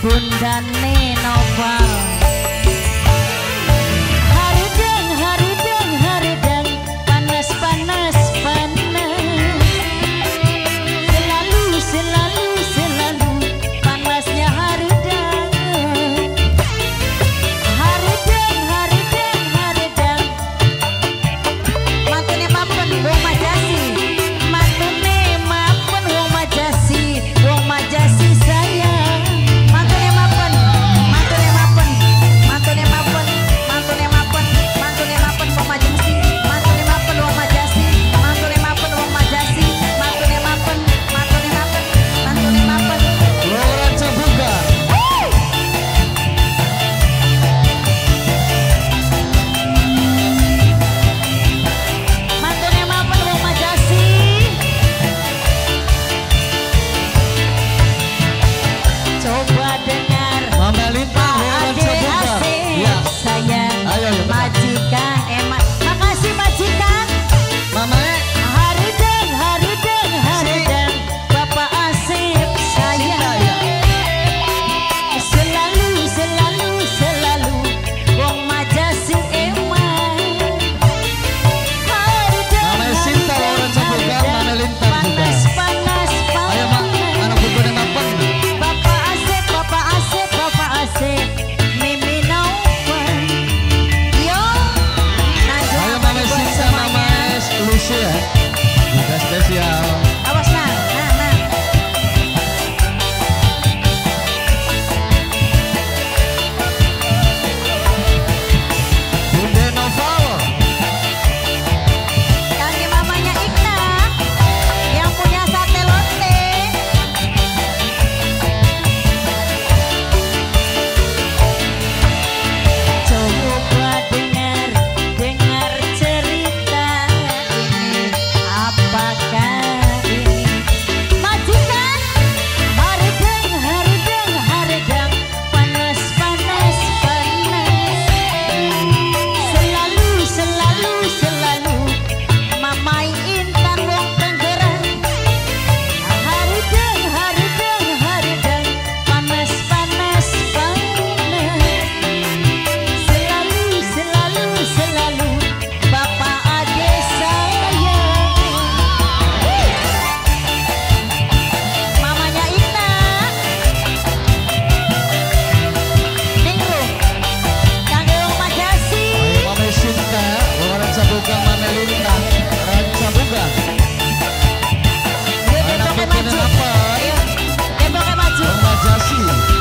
Bundane Noval. Haridang, haridang, haridang, panas, panas, panas. Selalu, selalu, selalu panasnya haridang. Haridang, haridang, haridang. Mantune mapen wong Majasi. Mantune mapen wong Majasi. Wong Majasi sayang. Mantune mapen, mantune mapen, mantune mapen, mantune mapen, mantune mapen wong Majasi. Mantune mapen wong Majasi. Mantune mapen wong Majasi. Mantune mapen, mantune mapen, mantune mapen. Loren Sabuga. Mantune mapen wong Majasi. Coba dengar Mama Lintang, Loren Ade Sabuga. asik Ya. sayang. Ayo, ayo, benar. Majikan emak. Makasih majikan. Mama Haridang, haridang, haridang. Bapak Asif sayang. Selalu, selalu, selalu wong Majasi emak. Haridang, Mama Sinta, Loren Sabuga, Mama Lintang juga. panas, panas, Ayo mak, panas. anak buku yang mapan. Bapak Asep, Bapak Asep, Bapak Asep, Mimi Naufal. Yo, Najwa Ayo buat Mama Sinta, semuanya. Mama Lucy ya. Juga spesial. Awas nah, nah, nah. Bunda Noval. Kaki mamanya Ikna, yang punya sate lonte. Coba dengar, dengar cerita ini. Apakah ini majikan? Haridang, haridang, haridang, panas, panas, panas. Selalu, selalu, selalu Mamai Intan wong Tenggerang. Haridang, haridang, haridang, panas, panas, panas. Selalu, selalu, selalu Bapak Ade sayang. Mamanya Ina Ningru kangge wong Majasi. Ayo Mama Sinta, Loren Sabuga, Mama Lintang, Loren Sabuga. Dia Anak temboknya buku yang maju. mapan. Ayo, temboknya maju. Mama Jasi,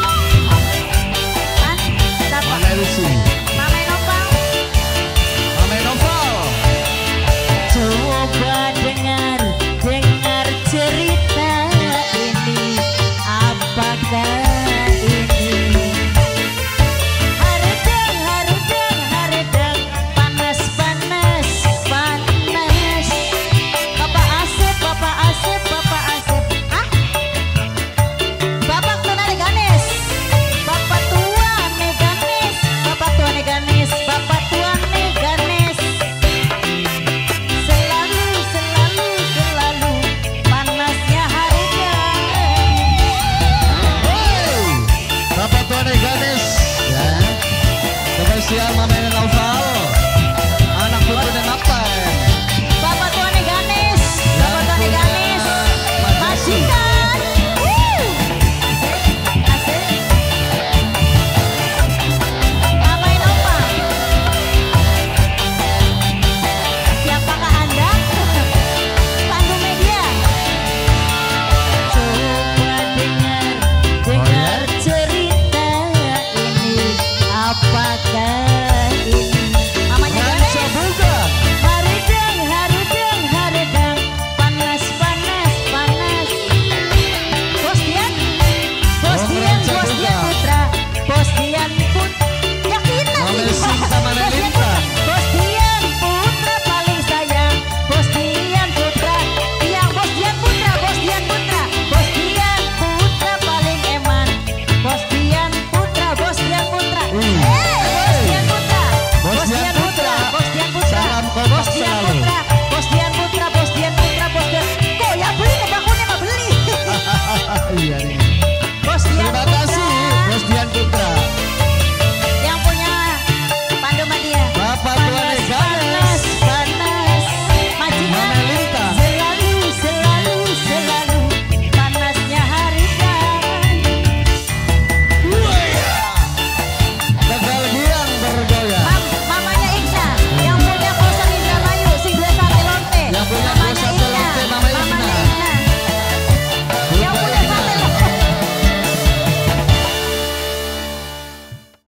Kan? Siapa? Mama Lucy, Mama Nopal. Mama Noval. Coba dengar, dengar cerita ini. Apakah ini? Haridang, haridang, haridang, panas, panas, panas. Bapak Asep, Bapak Asep, Bapak Asep. Hah? Bapak tua Neganis, Bapak tua Neganis, Bapak tua Neganis, Bapak tua Neganis. Selalu, selalu, selalu panasnya haridang. Hey, Bapak Tuan Ganes, ya. Spesial Mama Noval.